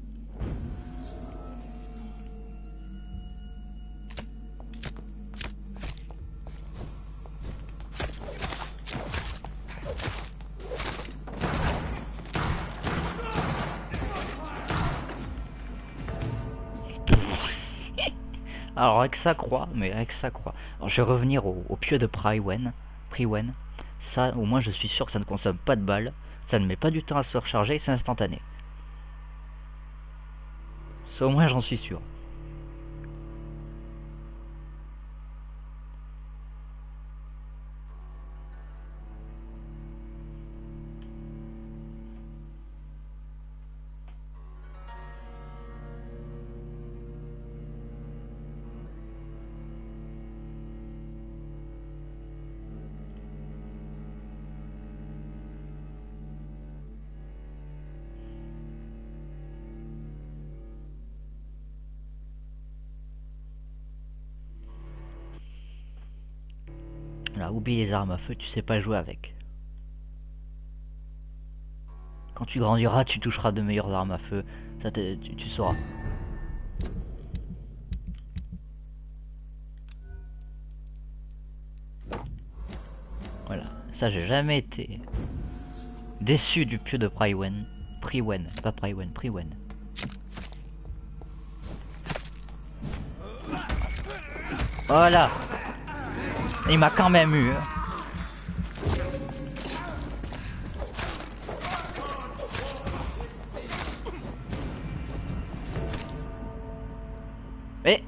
Alors avec ça croix, mais avec ça croix. Alors, je vais revenir au pieu de Priwen. Ça, au moins je suis sûr que ça ne consomme pas de balles. Ça ne met pas du temps à se recharger, c'est instantané. Ça au moins j'en suis sûr. Là, oublie les armes à feu, tu sais pas jouer avec. Quand tu grandiras, tu toucheras de meilleures armes à feu. Ça tu sauras. Voilà, ça j'ai jamais été déçu du pieu de Priwen. Pas Priwen, Priwen. Voilà. Il m'a quand même eu. Mais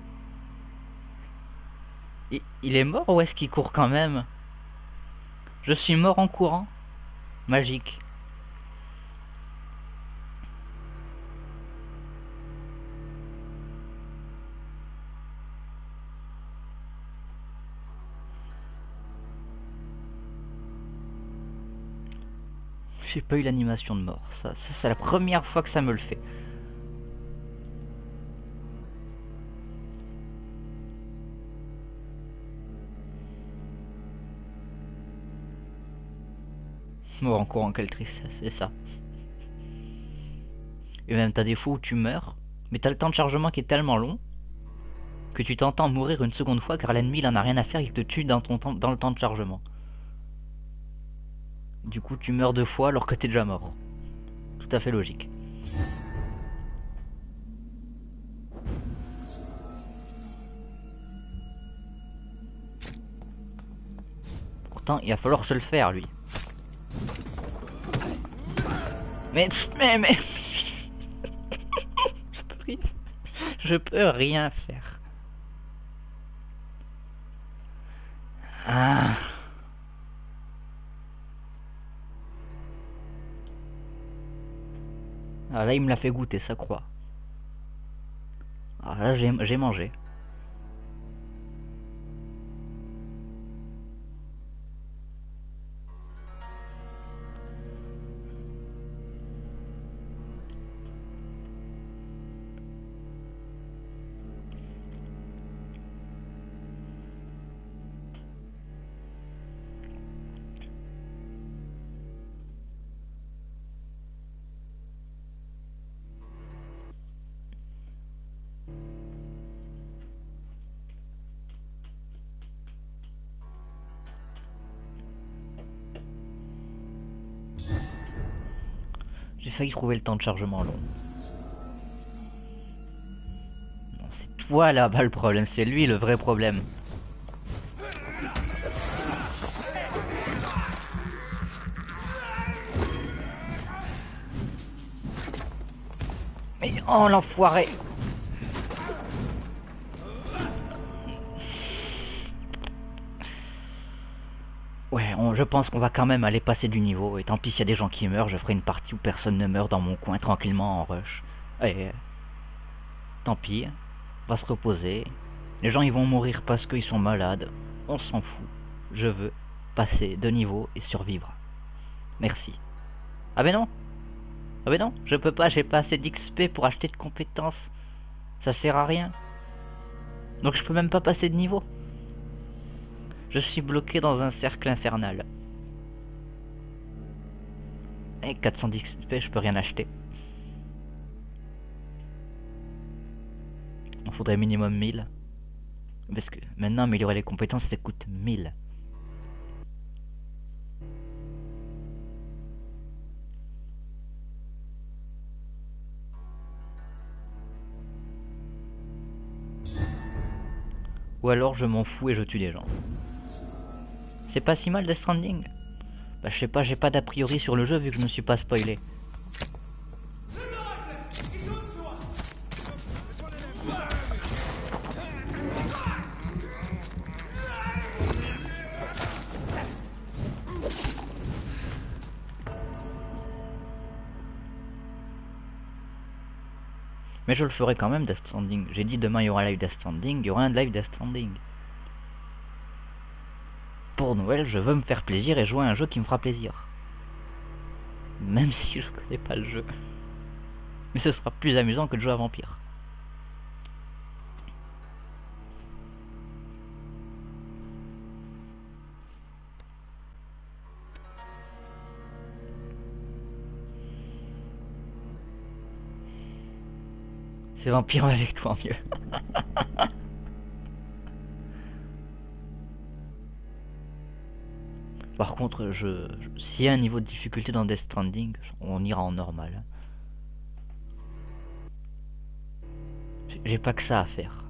il est mort ou est-ce qu'il court quand même? Je suis mort en courant. Magique. J'ai pas eu l'animation de mort. Ça c'est la première fois que ça me le fait. Mort en courant, quelle tristesse, c'est ça. Et même t'as des fois où tu meurs, mais t'as le temps de chargement qui est tellement long que tu t'entends mourir une seconde fois car l'ennemi il en a rien à faire, il te tue dans le temps de chargement. Du coup tu meurs deux fois alors que t'es déjà mort. Tout à fait logique. Pourtant il va falloir se le faire lui. Mais je peux rien faire. Ah. Ah là il me l'a fait goûter, ça croit. Ah là j'ai mangé. J'ai failli trouver le temps de chargement long. Non, c'est toi là-bas le problème, c'est lui le vrai problème. Mais oh l'enfoiré! Ouais, je pense qu'on va quand même aller passer du niveau. Et tant pis s'il y a des gens qui meurent, je ferai une partie où personne ne meurt dans mon coin tranquillement en rush. Et tant pis, on va se reposer. Les gens ils vont mourir parce qu'ils sont malades. On s'en fout. Je veux passer de niveau et survivre. Merci. Ah ben non. Ah ben non, je peux pas, j'ai pas assez d'XP pour acheter de compétences. Ça sert à rien. Donc je peux même pas passer de niveau. Je suis bloqué dans un cercle infernal. Et 400 d'XP, je peux rien acheter. Il faudrait minimum 1000. Parce que maintenant, améliorer les compétences, ça coûte 1000. Ou alors je m'en fous et je tue des gens. C'est pas si mal Death Stranding. Bah je sais pas, j'ai pas d'a priori sur le jeu vu que je me suis pas spoilé. Mais je le ferai quand même Death Stranding. J'ai dit demain il y aura un live Death Stranding, il y aura un live Death Stranding. Pour Noël, je veux me faire plaisir et jouer à un jeu qui me fera plaisir. Même si je connais pas le jeu. Mais ce sera plus amusant que de jouer à Vampire. C'est Vampire avec toi en mieux. Par contre, s'il y a un niveau de difficulté dans Death Stranding, on ira en normal. J'ai pas que ça à faire.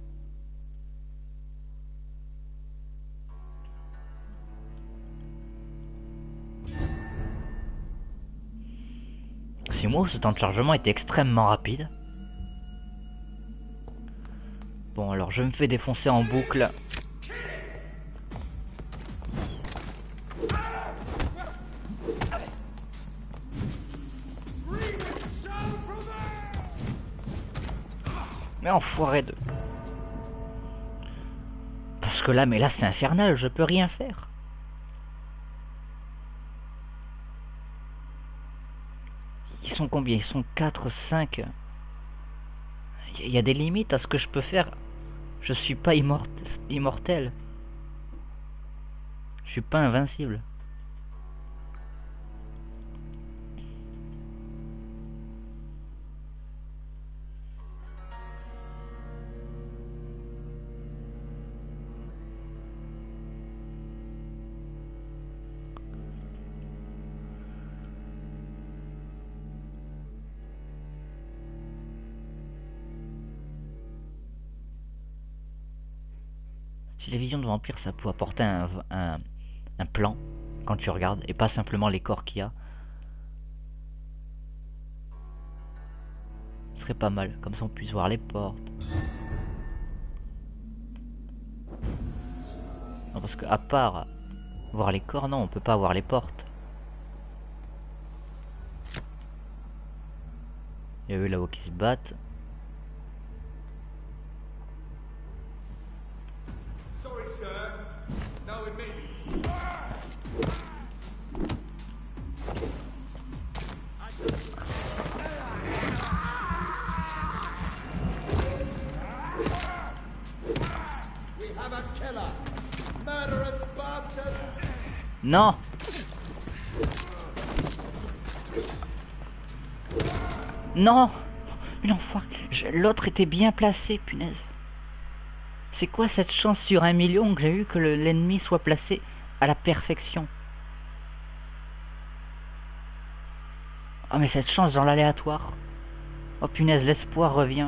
C'est moi, ce temps de chargement était extrêmement rapide. Bon, alors je me fais défoncer en boucle. Mais enfoiré de... Parce que là, mais là c'est infernal, je peux rien faire. Ils sont combien? Ils sont 4, 5. Il y a des limites à ce que je peux faire. Je suis pas immortel. Je suis pas invincible. Si les visions de vampires ça peut apporter un plan quand tu regardes et pas simplement les corps qu'il y a, ce serait pas mal. Comme ça on puisse voir les portes. Non, parce que à part voir les corps, non, on peut pas voir les portes. Il y a eux là-haut qui se battent. Sorry, sir. No admittance. We have a killer. Murderous bastard. Non! Non! Mais l'enfoiré, l'autre était bien placé, punaise. C'est quoi cette chance sur 1 million que j'ai eu que l'ennemi soit placé à la perfection? Oh mais cette chance dans l'aléatoire. Oh punaise, l'espoir revient.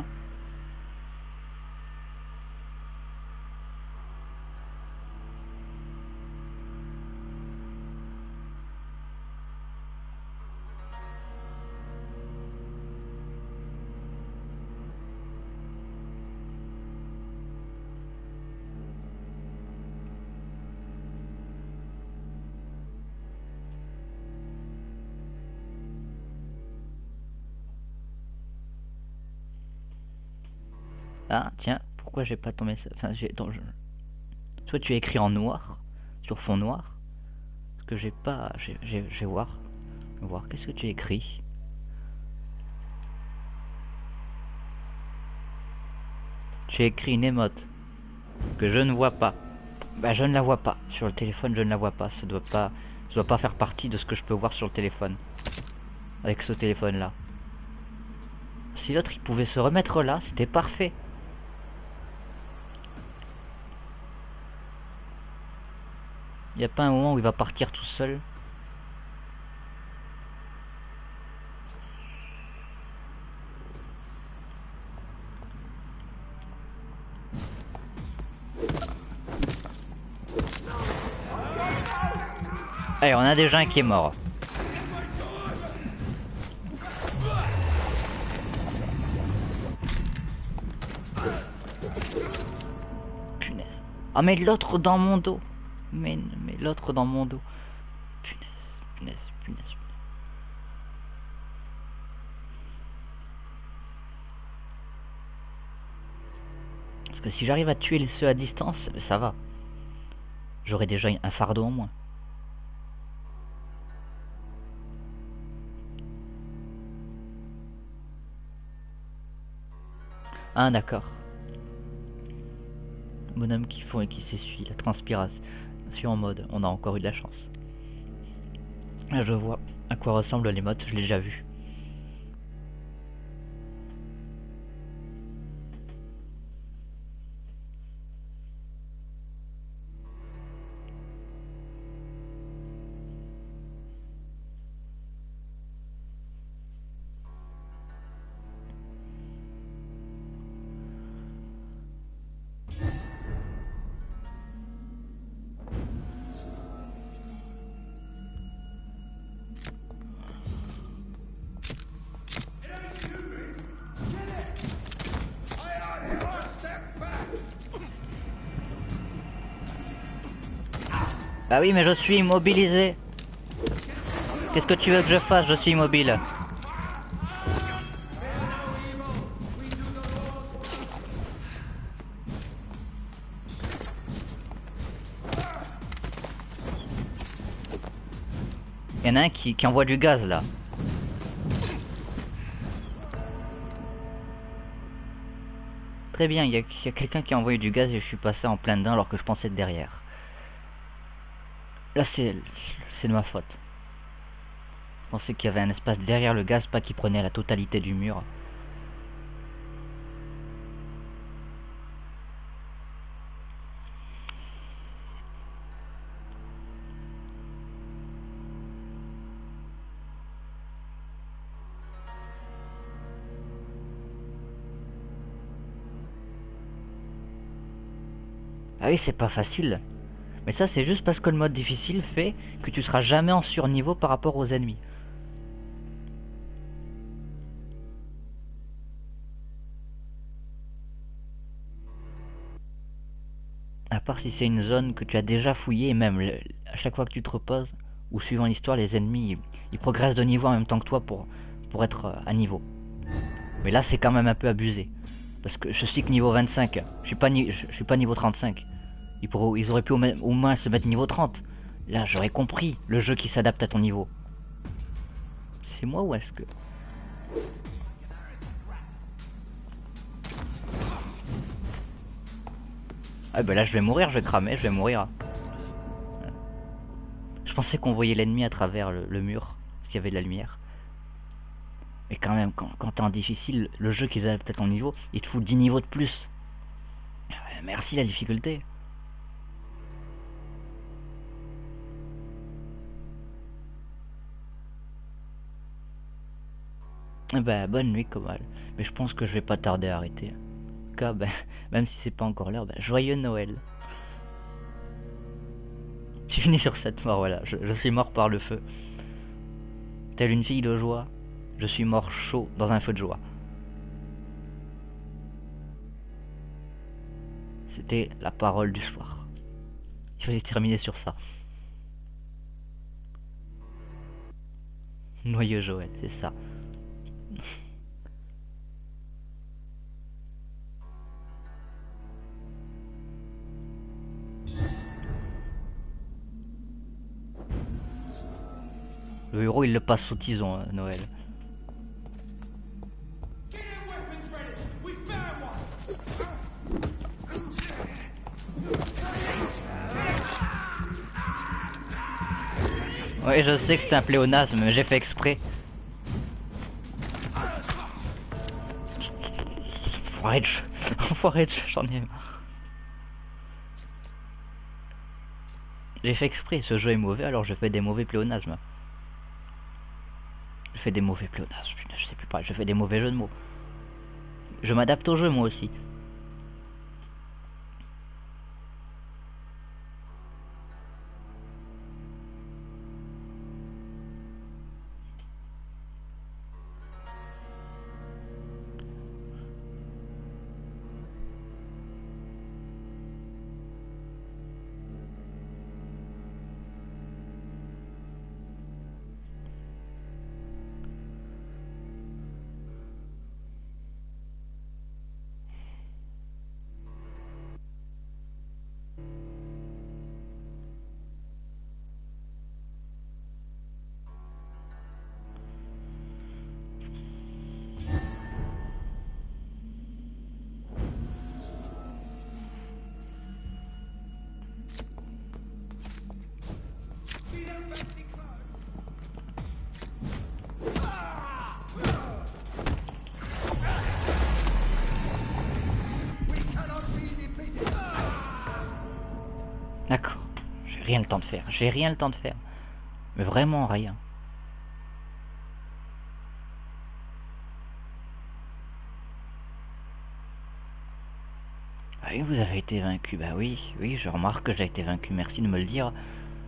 Ah, tiens, pourquoi j'ai pas ton message? Enfin, j'ai. Soit tu as écrit en noir, sur fond noir. Parce que j'ai pas. Je vais voir. Voir, qu'est-ce que tu as écrit? Tu as écrit une émote que je ne vois pas. Bah, je ne la vois pas. Sur le téléphone, je ne la vois pas. Ça doit pas faire partie de ce que je peux voir sur le téléphone. Avec ce téléphone-là. Si l'autre, il pouvait se remettre là, c'était parfait. Il n'y a pas un moment où il va partir tout seul. Allez, on a déjà un qui est mort. Punaise. Ah, mais l'autre dans mon dos. Mais l'autre dans mon dos. Punaise, punaise, punaise. Parce que si j'arrive à tuer ceux à distance, ça va. J'aurai déjà un fardeau en moins. Ah, d'accord. Bonhomme qui fond et qui s'essuie, la transpiration en mode. On a encore eu de la chance. Là, je vois à quoi ressemblent les mottes, je l'ai déjà vu. Ah oui, mais je suis immobilisé. Qu'est-ce que tu veux que je fasse? Je suis immobile. Il y en a un qui envoie du gaz là. Très bien, il y a quelqu'un qui a envoyé du gaz et je suis passé en plein dedans alors que je pensais être derrière. Là, c'est de ma faute. Je pensais qu'il y avait un espace derrière le gaz, pas qui prenait la totalité du mur. Ah oui, c'est pas facile. Mais ça, c'est juste parce que le mode difficile fait que tu seras jamais en surniveau par rapport aux ennemis. À part si c'est une zone que tu as déjà fouillée, et même à chaque fois que tu te reposes, ou suivant l'histoire, les ennemis, ils progressent de niveau en même temps que toi pour être à niveau. Mais là, c'est quand même un peu abusé. Parce que je suis que niveau 25, je suis pas niveau 35. Ils auraient pu au moins se mettre niveau 30. Là, j'aurais compris le jeu qui s'adapte à ton niveau. C'est moi ou est-ce que... Ah bah là, je vais mourir, je vais cramer, je vais mourir. Je pensais qu'on voyait l'ennemi à travers le mur, parce qu'il y avait de la lumière. Mais quand même, quand t'es en difficile, le jeu qui s'adapte à ton niveau, il te fout 10 niveaux de plus. Merci la difficulté. Bah, bonne nuit, Komal. Mais je pense que je vais pas tarder à arrêter. En tout cas, bah, même si c'est pas encore l'heure, bah, joyeux Noël. Je finis sur cette mort, voilà. Je suis mort par le feu. Telle une fille de joie, je suis mort chaud dans un feu de joie. C'était la parole du soir. Je vais terminer sur ça. Noyeux Joël, c'est ça. Le héros il le passe sous tison, Noël. Get your weapons ready! We found one! Ouais, je sais que c'est un pléonasme, mais j'ai fait exprès. Enfoiré de jeu, j'en ai marre. J'ai fait exprès, ce jeu est mauvais, alors je fais des mauvais pléonasmes. Je fais des mauvais pléonasmes, putain, je sais plus parler, je fais des mauvais jeux de mots. Je m'adapte au jeu moi aussi. See them fancy clothes? We cannot be defeated! D'accord. J'ai rien le temps de faire. J'ai rien le temps de faire. Mais vraiment rien. Ah oui, vous avez été vaincu. Bah oui, oui, je remarque que j'ai été vaincu. Merci de me le dire.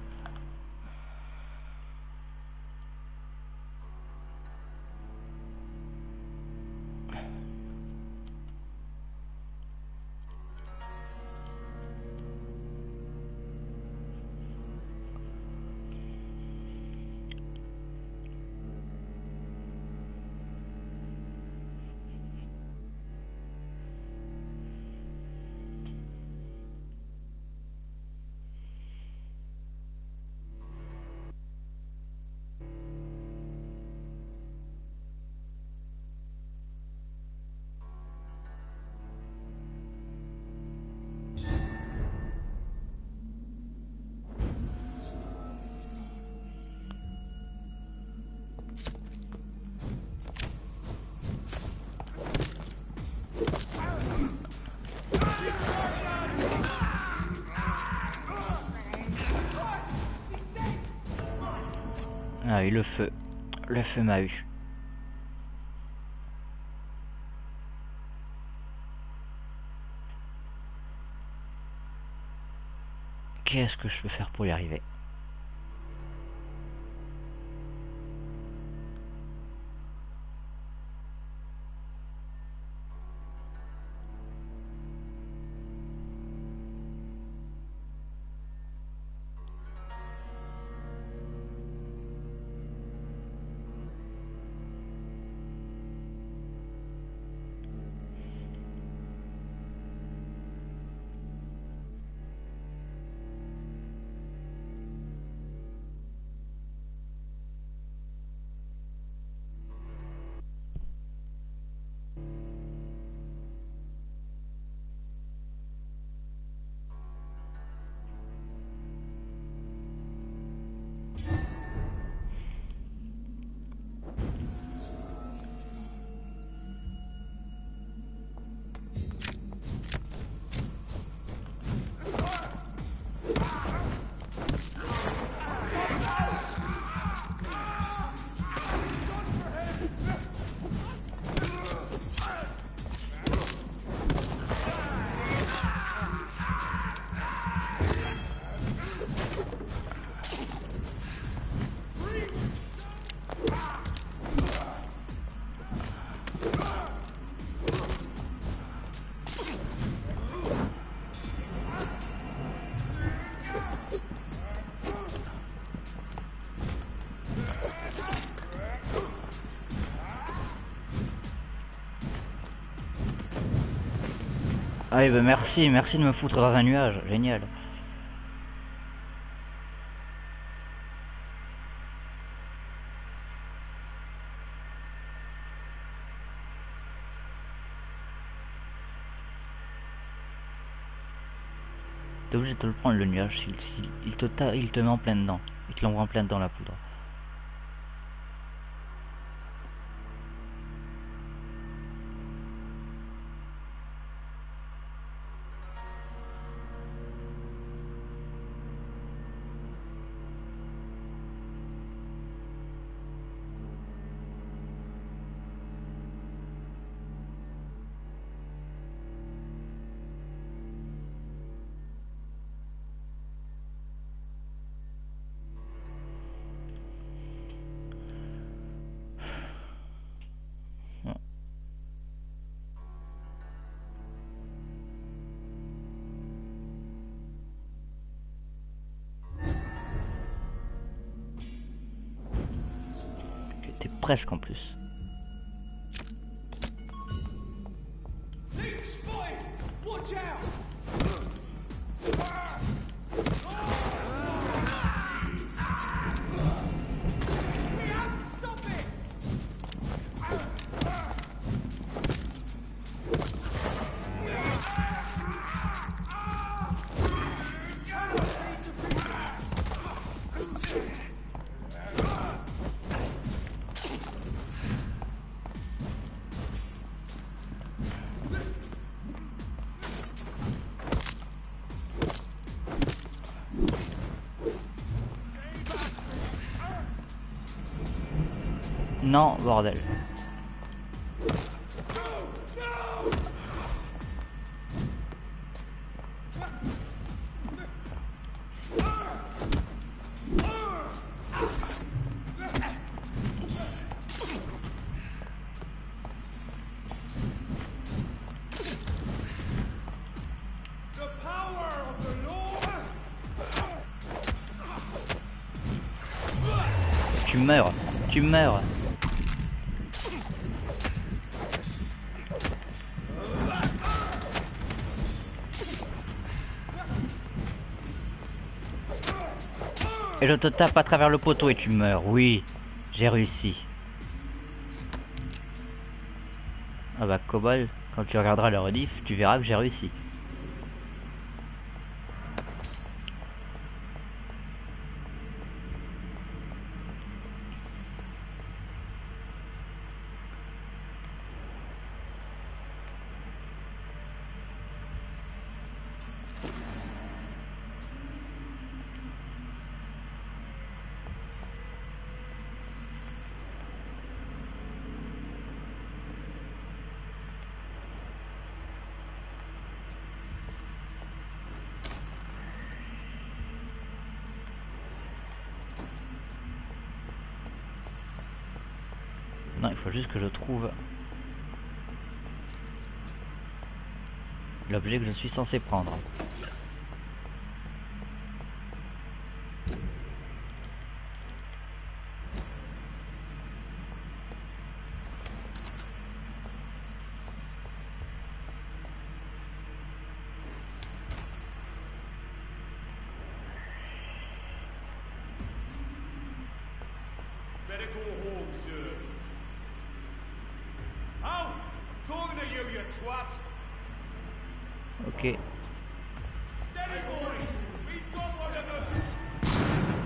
Ah oui, le feu. Le feu m'a eu. Qu'est-ce que je peux faire pour y arriver? Ah oui, bah merci, merci de me foutre dans un nuage, génial. T'es obligé de te le prendre le nuage, il te met en plein dedans. Il te l'envoie en plein dedans la poudre. T'es presque en plus. Watch out! We have to stop it! Non, bordel. The power of the Lord! Tu meurs. Tu meurs. Et je te tape à travers le poteau et tu meurs. Oui, j'ai réussi. Ah bah Cobalt, quand tu regarderas le rediff, tu verras que j'ai réussi. Non, il faut juste que je trouve l'objet que je suis censé prendre. Better go home, sir. Oh! Talking to you, you twat! Ok. Steady, boys! We've got one of them!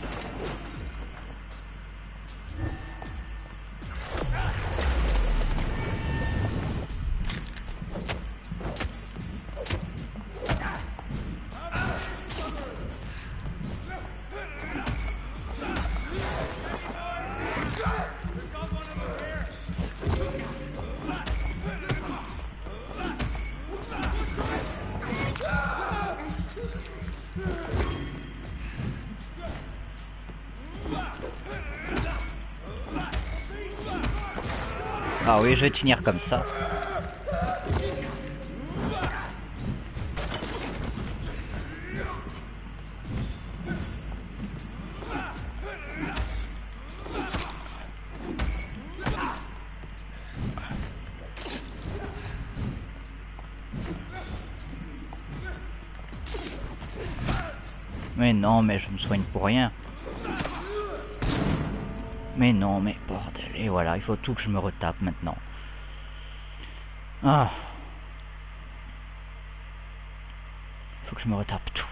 We've got one of them here! Ah oui, je vais finir comme ça. Mais non, mais je me soigne pour rien. Mais non, mais bordel. Et voilà, il faut tout que je me retape maintenant. Ah. Faut que je me retape tout.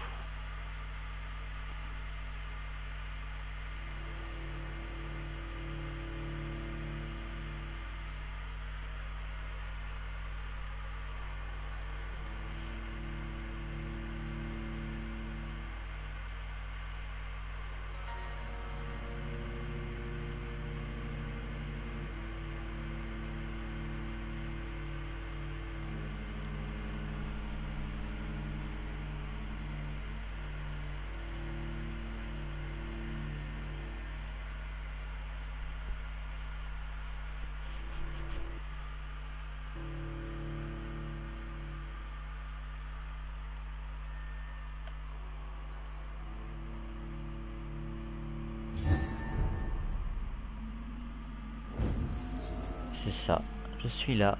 C'est ça, je suis là.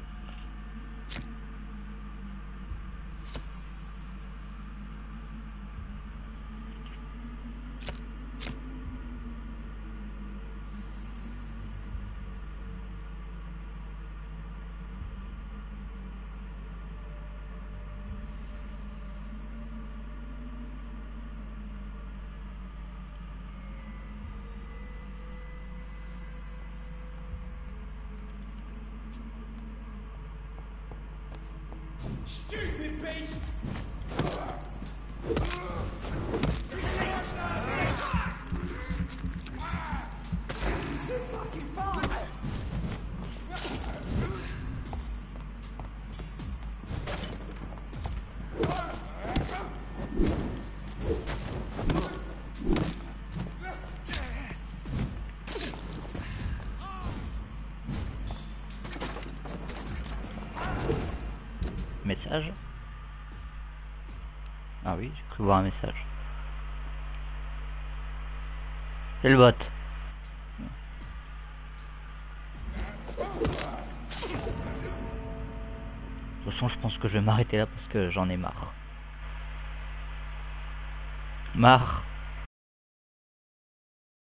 Stupid beast! He's too fucking far! Message. Ah oui, j'ai cru voir un message. C'est le bot. De toute façon, je pense que je vais m'arrêter là parce que j'en ai marre. Marre.